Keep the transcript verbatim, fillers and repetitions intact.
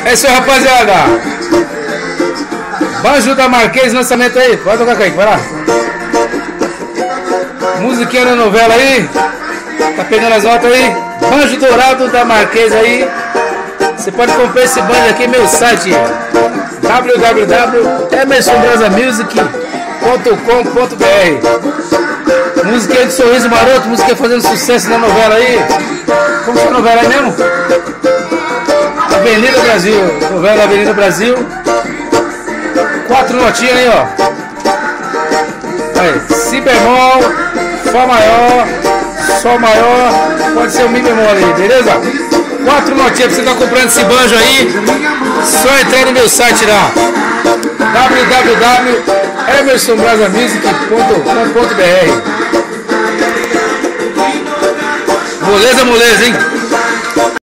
É isso aí, rapaziada. Banjo da Marquês, lançamento aí. Pode tocar, Kaique, vai lá. Musiquinha da novela aí. Tá pegando as notas aí. Banjo Dourado da Marquês aí. Você pode comprar esse banjo aqui no meu site w w w ponto emerson brasa music ponto com ponto b r. Musiquinha de Sorriso Maroto, musiquinha fazendo sucesso na novela aí. Como chama a novela aí mesmo? Avenida Brasil. Novela da Avenida Brasil. Quatro notinhas aí, ó. Aí, si bemol, fá maior, sol maior, pode ser o mi bemol aí, beleza? Quatro notinhas pra você estar comprando esse banjo aí. Só entrar no meu site lá, w w w ponto emerson brasa music ponto com ponto b r. Moleza, moleza, hein?